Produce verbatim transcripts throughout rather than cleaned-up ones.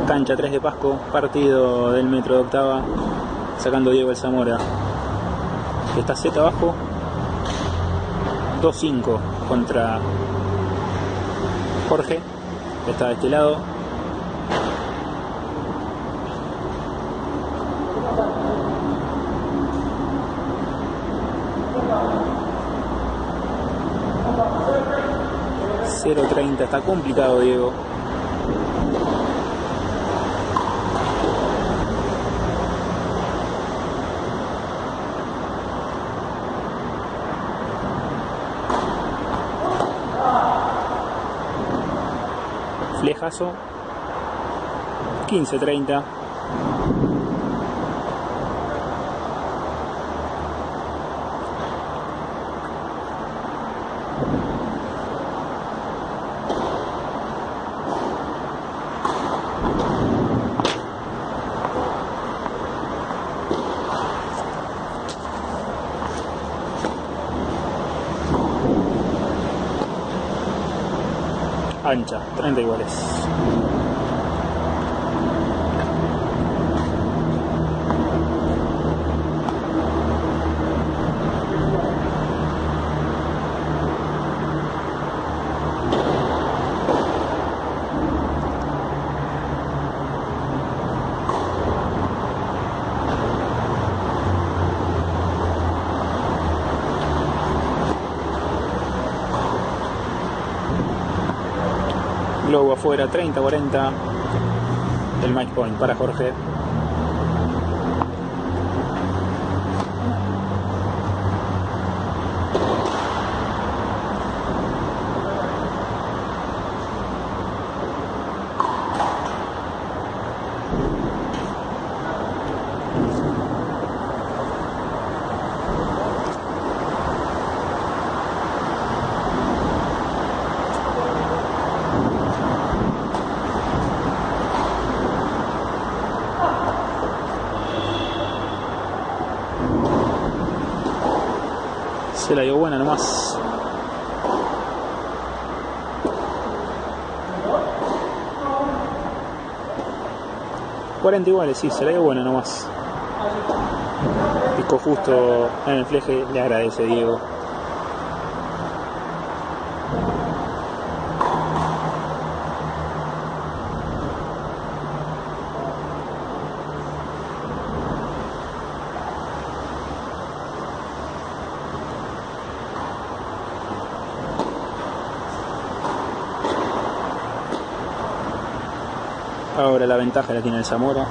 Cancha tres de Pasco, partido del Metro de Octava, sacando Diego el Zamora. Está Z abajo, dos cinco contra Jorge, que está de este lado. cero treinta, está complicado Diego. Flejazo, quince treinta. Ancha, treinta iguales. Globo afuera, treinta cuarenta. El match point para Jorge. Se la dio buena nomás. cuarenta iguales, sí, se la dio buena nomás. Picó justo en el fleje, le agradece Diego. Ahora la ventaja la tiene el Zamora.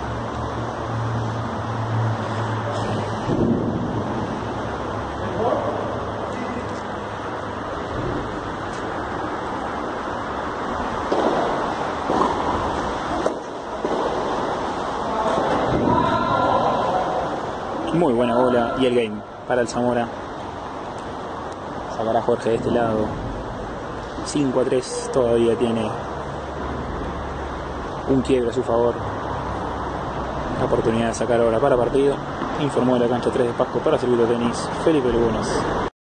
Muy buena bola y el game para el Zamora. Sacará Jorge de este lado. cinco a tres todavía tiene un quiebre a su favor. La oportunidad de sacar ahora para partido. Informó de la cancha tres de Pasco para Circuito Tenis Felipe Lugones.